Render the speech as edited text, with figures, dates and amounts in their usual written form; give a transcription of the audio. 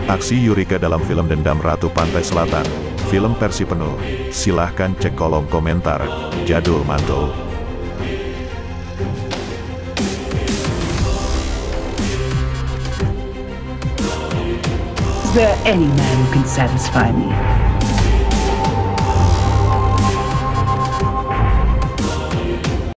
Aksi Yurika dalam film Dendam Ratu Pantai Selatan, film versi penuh. Silahkan cek kolom komentar. Jadul mantul. Is there any man who can satisfy me?